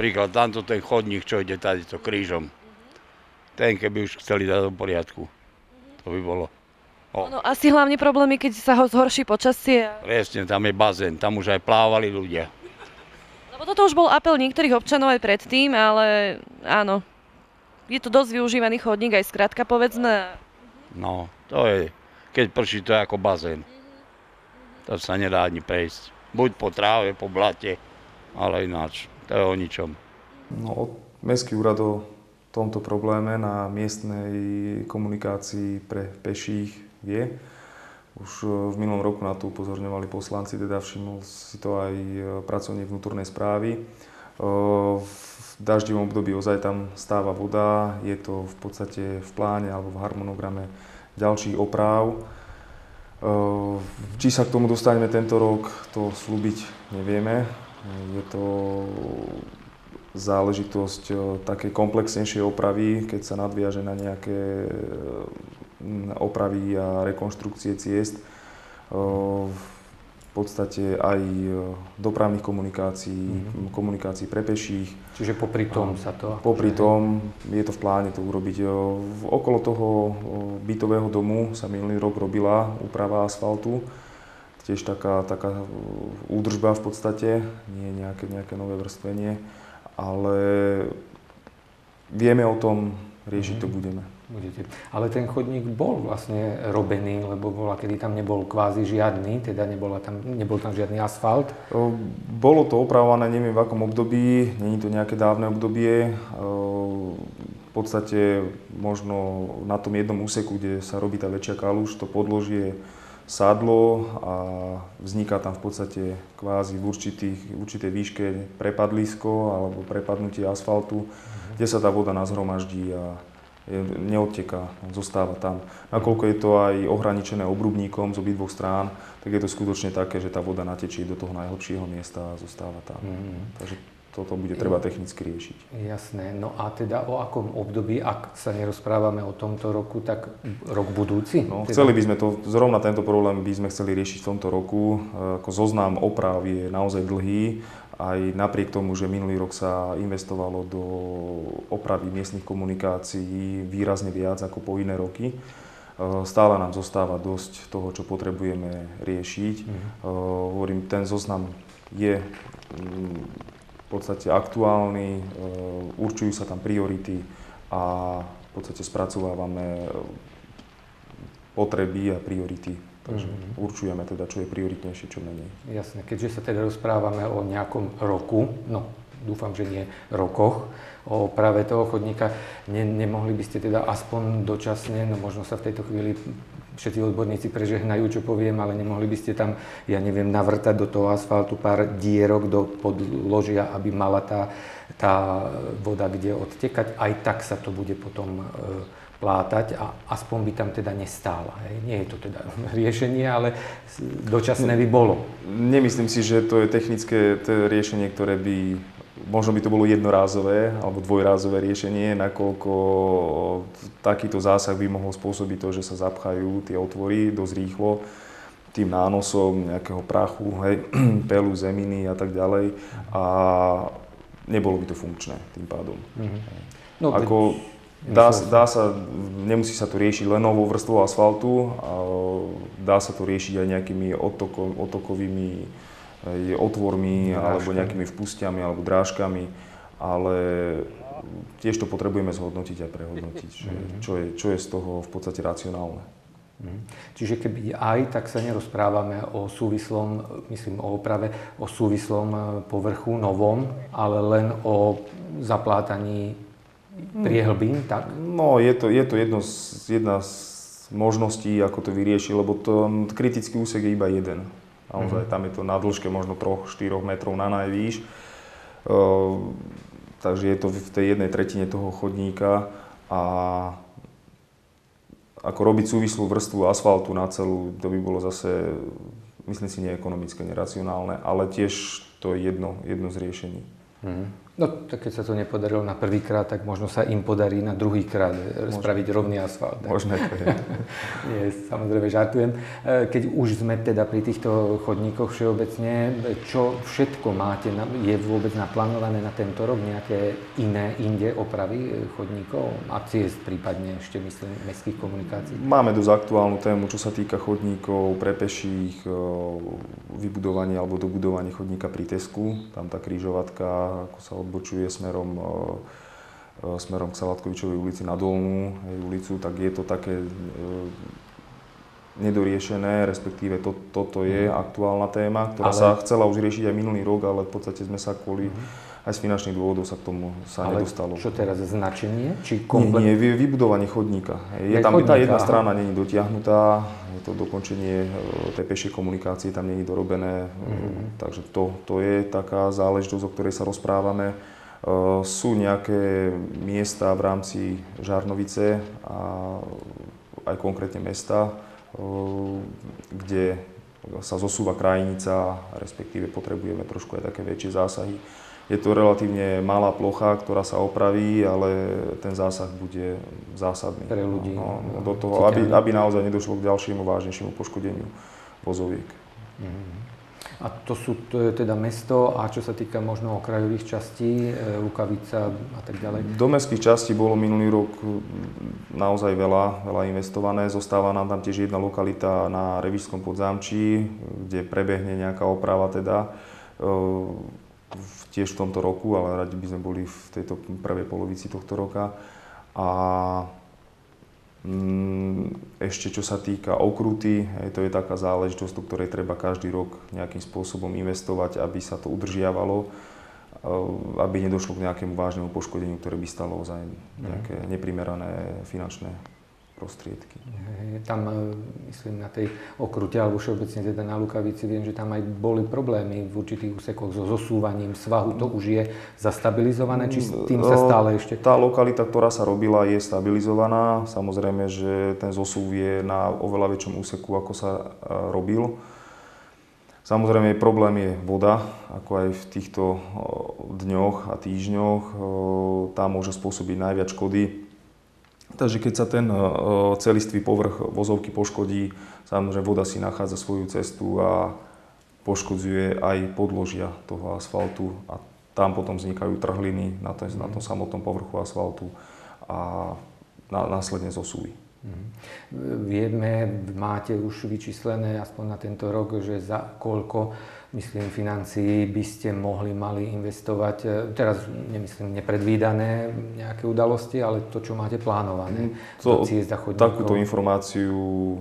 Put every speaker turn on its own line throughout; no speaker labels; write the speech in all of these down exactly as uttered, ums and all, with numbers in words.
napríklad tamto ten chodník, čo ide tady to krížom. Ten keby už chceli dať do poriadku, to by bolo. O.
No asi hlavne problémy, keď sa ho zhorší počasie.
Presne, tam je bazén, tam už aj plávali ľudia.
Lebo toto už bol apel niektorých občanov aj predtým, ale áno, je to dosť využívaný chodník, aj skrátka povedzme.
No, to je, keď prší, to je ako bazén. To sa nedá ani prejsť. Buď po tráve, po blate, ale ináč, to je o ničom.
No, Mestský úrad o tomto probléme na miestnej komunikácii pre peších vie. Už v minulom roku na to upozorňovali poslanci, teda všimol si to aj pracovník vnútornej správy. V daždivom období ozaj tam stáva voda, je to v podstate v pláne alebo v harmonograme ďalších opráv. Či sa k tomu dostaneme tento rok, to slúbiť nevieme. Je to záležitosť také komplexnejšej opravy, keď sa nadviaže na nejaké opravy a rekonštrukcie ciest. V podstate aj dopravných komunikácií, mm-hmm. komunikácií pre peších.
Čiže popri tom sa to...
Popri tom je to v pláne to urobiť. Okolo toho bytového domu sa minulý rok robila úprava asfaltu. Tiež taká, taká údržba v podstate, nie nejaké, nejaké nové vrstvenie. Ale vieme o tom, riešiť to budeme.
Budete. Ale ten chodník bol vlastne robený, lebo bola, kedy tam nebol kvázi žiadny, teda nebola tam, nebol tam žiadny asfalt.
Bolo to opravované, neviem v akom období, nie je to nejaké dávne obdobie. V podstate možno na tom jednom úseku, kde sa robí tá väčšia kaluž, to podložie sadlo a vzniká tam v podstate kvázi v, určitých, v určitej výške prepadlisko alebo prepadnutie asfaltu, mm-hmm. kde sa tá voda nazhromaždí a je, neodteká, zostáva tam. Nakoľko je to aj ohraničené obrubníkom z obidvoch strán, tak je to skutočne také, že tá voda natečí do toho najhlbšieho miesta a zostáva tam. Mm-hmm. Takže toto bude treba technicky riešiť.
Jasné. No a teda o akom období, ak sa nerozprávame o tomto roku, tak rok budúci?
No,
teda...
Chceli by sme to, zrovna tento problém by sme chceli riešiť v tomto roku. Ako zoznam oprav je naozaj dlhý. Aj napriek tomu, že minulý rok sa investovalo do opravy miestnych komunikácií výrazne viac ako po iné roky, stále nám zostáva dosť toho, čo potrebujeme riešiť. Mm. Hovorím, ten zoznam je v podstate aktuálny, určujú sa tam priority a v podstate spracovávame potreby a priority. Takže mm-hmm. určujeme teda, čo je prioritnejšie, čo menej.
Jasné, keďže sa teda rozprávame o nejakom roku, no dúfam, že nie rokoch, o oprave toho chodníka, ne, nemohli by ste teda aspoň dočasne, no možno sa v tejto chvíli všetci odborníci prežehnajú, čo poviem, ale nemohli by ste tam, ja neviem, navrtať do toho asfaltu pár dierok do podložia, aby mala tá, tá voda kde odtekať. Aj tak sa to bude potom e, plátať a aspoň by tam teda nestála. Hej. Nie je to teda riešenie, ale dočasné by bolo.
Nemyslím si, že to je technické to je riešenie, ktoré by, možno by to bolo jednorázové alebo dvojrázové riešenie, nakoľko takýto zásah by mohol spôsobiť to, že sa zapchajú tie otvory dosť rýchlo tým nánosom nejakého prachu, hej, pelu, zeminy a tak ďalej a nebolo by to funkčné tým pádom. Mm-hmm. No, Ako, dá, dá sa, nemusí sa to riešiť len novou vrstvou asfaltu, dá sa to riešiť aj nejakými odtoko, otokovými otvormi, drážkami. Alebo nejakými vpustiami alebo drážkami, ale tiež to potrebujeme zhodnotiť a prehodnotiť, mm-hmm. čo, je, čo je z toho v podstate racionálne.
Mm-hmm. Čiže keby aj, tak sa nerozprávame o súvislom, myslím o oprave, o súvislom povrchu novom, ale len o zaplátaní priehlbín, tak?
No, je to, je to jedno z, jedna z možností, ako to vyriešiť, lebo to kritický úsek je iba jeden. Naozaj, tam je to na dĺžke možno tri až štyri metrov na najvýš. Uh, takže je to v tej jednej tretine toho chodníka a ako robiť súvislú vrstvu asfaltu na celú, to by bolo zase, myslím si, neekonomické, neracionálne, ale tiež to je jedno, jedno z riešení.
Mm. No, tak keď sa to nepodarilo na prvýkrát, tak možno sa im podarí na druhýkrát spraviť rovný asfalt.
Možné to je.
Nie, samozrejme žartujem. Keď už sme teda pri týchto chodníkoch všeobecne, čo všetko máte, je vôbec naplánované na tento rok? Nejaké iné inde opravy chodníkov a ciest prípadne ešte myslím mestských komunikácií?
Máme dosť aktuálnu tému, čo sa týka chodníkov pre peších, vybudovanie alebo dobudovanie chodníka pri Tesku. Tam tá križovatka, ako sa odbočuje smerom, smerom k Salatkovičovej ulici na Dolnú ulicu, tak je to také nedoriešené, respektíve to, toto je aktuálna téma, ktorá ale... sa chcela už riešiť aj minulý rok, ale v podstate sme sa kvôli mm-hmm. aj z finančných dôvodov sa k tomu sa
ale
nedostalo.
Čo teraz, značenie? Či komplet...
Nie, nie, vybudovanie chodníka. Je tam tá jedna strana není dotiahnutá, je to dokončenie tej pešej komunikácie, tam není dorobené, mm-hmm. takže to, to je taká záležitosť, o ktorej sa rozprávame. Uh, sú nejaké miesta v rámci Žarnovice a aj konkrétne mesta, uh, kde sa zosúva krajinica, respektíve potrebujeme trošku aj také väčšie zásahy. Je to relatívne malá plocha, ktorá sa opraví, ale ten zásah bude zásadný.
Pre ľudí.
No, no, do toho, aby, aby naozaj nedošlo k ďalšiemu vážnejšiemu poškodeniu vozoviek.
Mm-hmm. A to sú to je teda mesto a čo sa týka možno okrajových častí, Lukavica a tak ďalej?
Do mestských častí bolo minulý rok naozaj veľa, veľa investované. Zostáva nám tam tiež jedna lokalita na Revíšskom Podzámčí, kde prebehne nejaká oprava teda tiež v tomto roku, ale radi by sme boli v tejto prvej polovici tohto roka. A ešte čo sa týka okruty, to je taká záležitosť, do ktorej treba každý rok nejakým spôsobom investovať, aby sa to udržiavalo, aby nedošlo k nejakému vážnemu poškodeniu, ktoré by stalo ozaj nejaké neprimerané finančné prostriedky.
Tam, myslím, na tej okrute, alebo všeobecne teda na Lukavici, viem, že tam aj boli problémy v určitých úsekoch so zosúvaním svahu. To už je zastabilizované, či s tým sa stále ešte...
Tá lokalita, ktorá sa robila, je stabilizovaná. Samozrejme, že ten zosúv je na oveľa väčšom úseku, ako sa robil. Samozrejme, problém je voda, ako aj v týchto dňoch a týždňoch. Tá môže spôsobiť najviac škody. Takže keď sa ten celistvý povrch vozovky poškodí, samozrejme voda si nachádza svoju cestu a poškodzuje aj podložia toho asfaltu a tam potom vznikajú trhliny na tom, na tom samotnom povrchu asfaltu a následne zosúvy.
Vieme, máte už vyčíslené aspoň na tento rok, že za koľko, myslím, financií by ste mohli, mali investovať, teraz nemyslím nepredvídané nejaké udalosti, ale to, čo máte plánované do ciest a chodníkov?
Takúto informáciu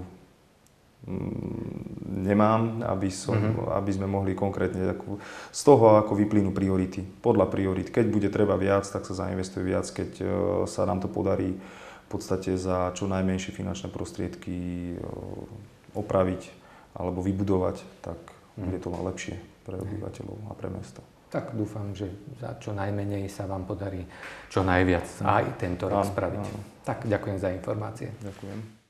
nemám, aby, som, mm-hmm. aby sme mohli konkrétne takú, z toho, ako vyplynú priority. Podľa priorit. Keď bude treba viac, tak sa zainvestuje viac. Keď sa nám to podarí v podstate za čo najmenšie finančné prostriedky opraviť alebo vybudovať, tak bude to lepšie pre obyvateľov a pre mesto.
Tak dúfam, že za čo najmenej sa vám podarí čo najviac aj tento rok spraviť. Áno. Tak ďakujem za informácie.
Ďakujem.